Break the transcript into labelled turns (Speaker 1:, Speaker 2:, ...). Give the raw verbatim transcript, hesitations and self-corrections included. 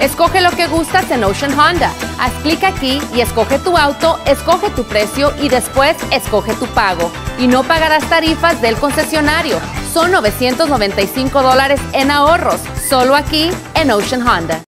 Speaker 1: Escoge lo que gustas en Ocean Honda. Haz clic aquí y escoge tu auto, escoge tu precio y después escoge tu pago. Y no pagarás tarifas del concesionario. Son novecientos noventa y cinco dólares en ahorros, solo aquí en Ocean Honda.